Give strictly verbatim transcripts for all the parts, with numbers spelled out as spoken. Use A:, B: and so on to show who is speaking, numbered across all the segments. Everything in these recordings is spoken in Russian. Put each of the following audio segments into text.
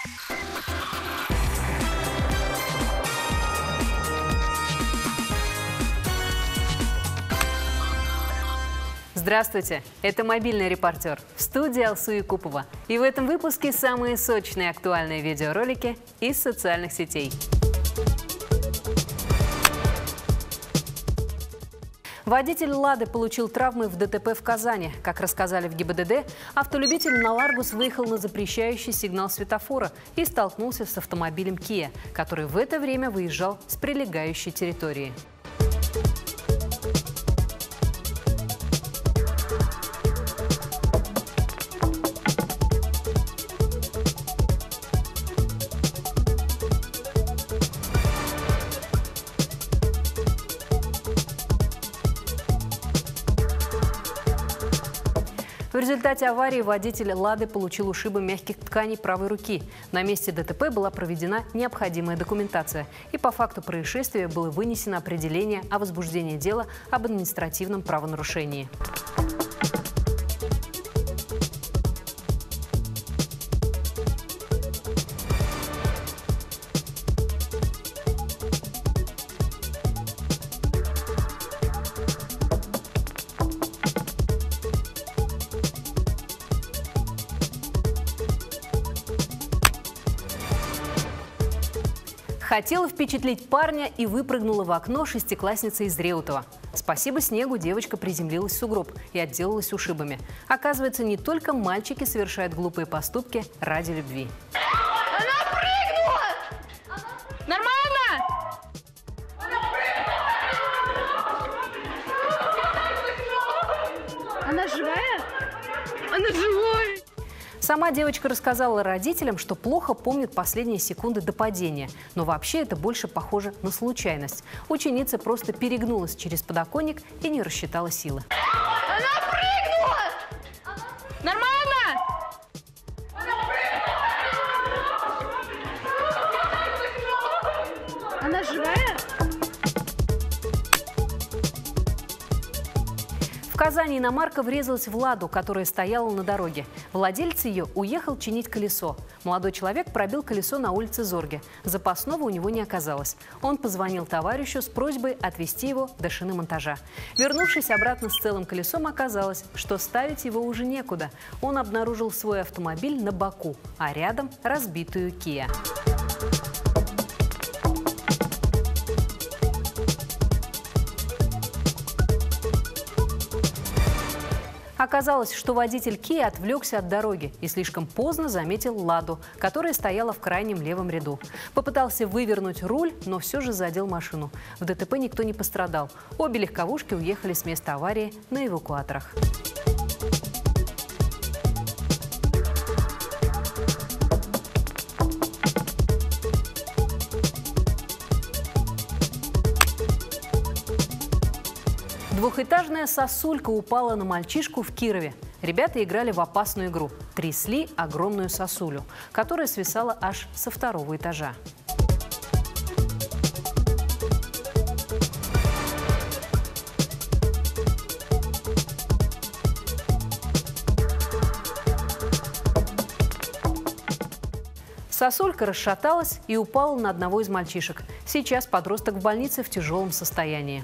A: Здравствуйте! Это «Мобильный репортер» в студии Алсу Якупова. И в этом выпуске самые сочные актуальные видеоролики из социальных сетей. Водитель «Лады» получил травмы в ДТП в Казани. Как рассказали в ГИБДД, автолюбитель на «Ларгус» выехал на запрещающий сигнал светофора и столкнулся с автомобилем «Киа», который в это время выезжал с прилегающей территории. В результате аварии водитель «Лады» получил ушибы мягких тканей правой руки. На месте ДТП была проведена необходимая документация. И по факту происшествия было вынесено определение о возбуждении дела об административном правонарушении. Хотела впечатлить парня и выпрыгнула в окно шестиклассница из Реутова. Спасибо снегу девочка приземлилась в сугроб и отделалась ушибами. Оказывается, не только мальчики совершают глупые поступки ради любви.
B: Она прыгнула! Нормально? Она живая? Она живая!
A: Сама девочка рассказала родителям, что плохо помнит последние секунды до падения. Но вообще это больше похоже на случайность. Ученица просто перегнулась через подоконник и не рассчитала силы.
B: Она прыгнула! Нормально? Она живая?
A: В Казани иномарка врезалась в «Ладу», которая стояла на дороге. Владелец ее уехал чинить колесо. Молодой человек пробил колесо на улице Зорге. Запасного у него не оказалось. Он позвонил товарищу с просьбой отвезти его до шиномонтажа. Вернувшись обратно с целым колесом, оказалось, что ставить его уже некуда. Он обнаружил свой автомобиль на боку, а рядом разбитую «Киа». Оказалось, что водитель «Киа» отвлекся от дороги и слишком поздно заметил «Ладу», которая стояла в крайнем левом ряду. Попытался вывернуть руль, но все же задел машину. В ДТП никто не пострадал. Обе легковушки уехали с места аварии на эвакуаторах. Двухэтажная сосулька упала на мальчишку в Кирове. Ребята играли в опасную игру. Трясли огромную сосулю, которая свисала аж со второго этажа. Сосулька расшаталась и упала на одного из мальчишек. Сейчас подросток в больнице в тяжелом состоянии.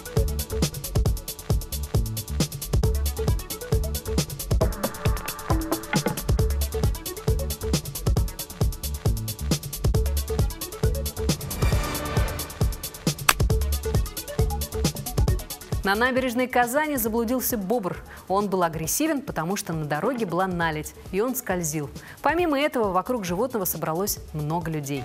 A: На набережной Казани заблудился бобр. Он был агрессивен, потому что на дороге была наледь, и он скользил. Помимо этого, вокруг животного собралось много людей.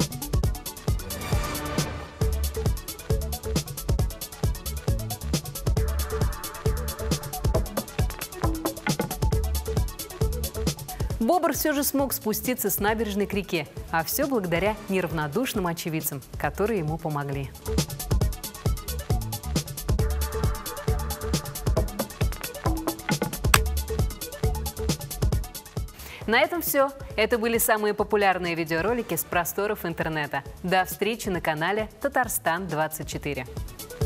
A: Бобр все же смог спуститься с набережной к реке, а все благодаря неравнодушным очевидцам, которые ему помогли. На этом все. Это были самые популярные видеоролики с просторов интернета. До встречи на канале Татарстан двадцать четыре.